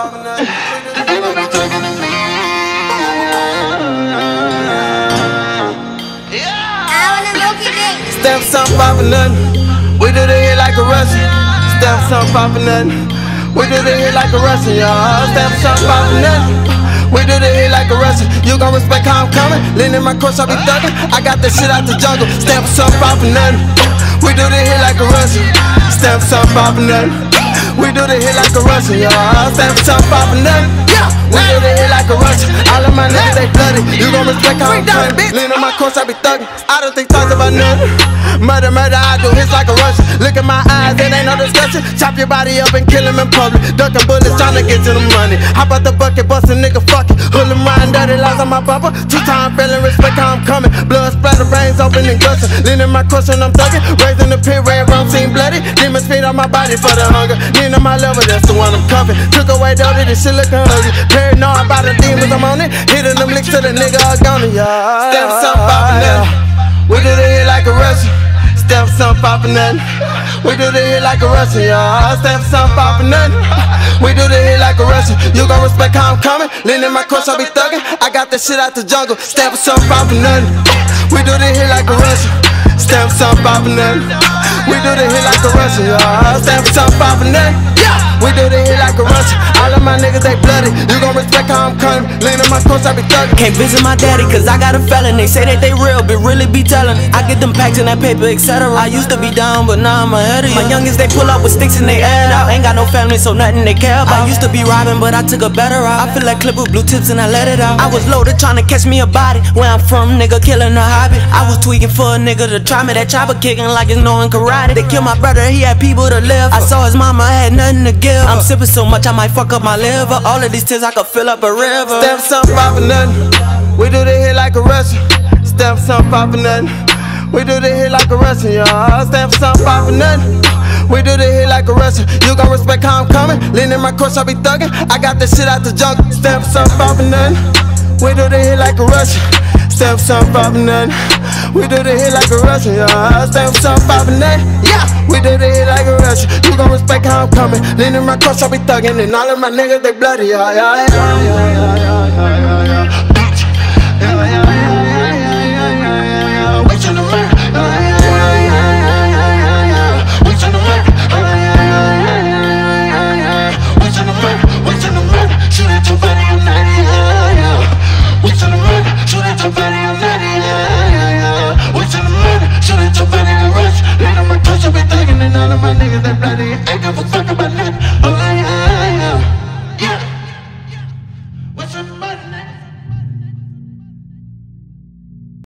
poppin' nothing. Step something poppin' nothing. We do the hit like a Russian. Step something poppin' nothing. We do the hit like a Russian, y'all. Step something poppin' nothing. We do the hit like a Russian. You gon' respect how I'm coming. Lean in my course, I be thuggin'. I got that shit out the jungle. Step something poppin' nothing. We do the hit like a Russian. Step something poppin' nothing. We do the hit like a Russian, y'all. Step something poppin' nothing. We do the hit like a Russian. All of my niggas, they bloody. You gon' respect how I'm coming. Lean on my course, I be thuggin'. I don't think twice about nothing. Murder, I do hits like a Russian. Look at my eyes, it ain't no discussion. Chop your body up and kill him in public. Duckin' bullets, tryna get to the money. Hop out the bucket, bust a nigga, fuck it. Hood him riding dirty lies on my bumper. 2-time feeling, respect how I'm coming. Blood splatter, brains open and gushing. Lean in my cushion, I'm thuggin'. Raising the pit, red rum, seem bloody. Demons feed on my body for the hunger. Lean on my level, that's the one I'm cuffing. Took away dirty, this shit lookin' ugly. Paranoid about the demons, I'm on it. Hitting them licks to the nigga, I gone it, yeah. Step something poppin' nothing. We do the hit like a Russian. Step something poppin' nothing. We do the hit like a Russian, y'all. Step something poppin' nothing. We do the hit like a Russian. You gon' respect how I'm coming. Lean in my course, I be thuggin'. I got that shit out the jungle. Step something poppin' nothing. We do the hit like a Russian. Step something poppin' nothing. We do the hit like a Russian, y'all. Step something poppin' nothing. We do the hit like a Russian. All of my niggas, they bloody. You gon' respect how I'm coming. Lean in my course, I be thuggin'. Can't visit my daddy cause I got a felon. They say that they real, but really be tellin'. I get them packs in that paper, etc. I used to be down, but now I'm ahead of you. My youngest, they pull up with sticks and they add out. Ain't got no family, so nothing they care about. I used to be robbing, but I took a better route. I feel like clip with blue tips and I let it out. I was loaded trying to catch me a body. Where I'm from, nigga, killing a hobby. I was tweaking for a nigga to try me. That chopper kicking like it's knowing karate. They killed my brother, he had people to live. I saw his mama had nothing to give. I'm sipping so much I might fuck up my liver. All of these tears I could fill up a river. Step something poppin' nothing. We do the hit like a Russian. Step something poppin' nothing. We do the hit like a Russian, y'all. Step something poppin' nothing. We do the hit like a Russian. You gon' respect how I'm coming. Lean in my course, I be thuggin'. I got that shit out the jungle. Step something poppin' nothing. We do the hit like a Russian. Step something poppin' nothing. We do the hit like a Russian, y'all. Step something poppin' nothing. Yeah, we do the hit like a Russian. You gon' respect how I'm coming. Lean in my course, I be thuggin'. And all of my niggas, they bloody, yeah.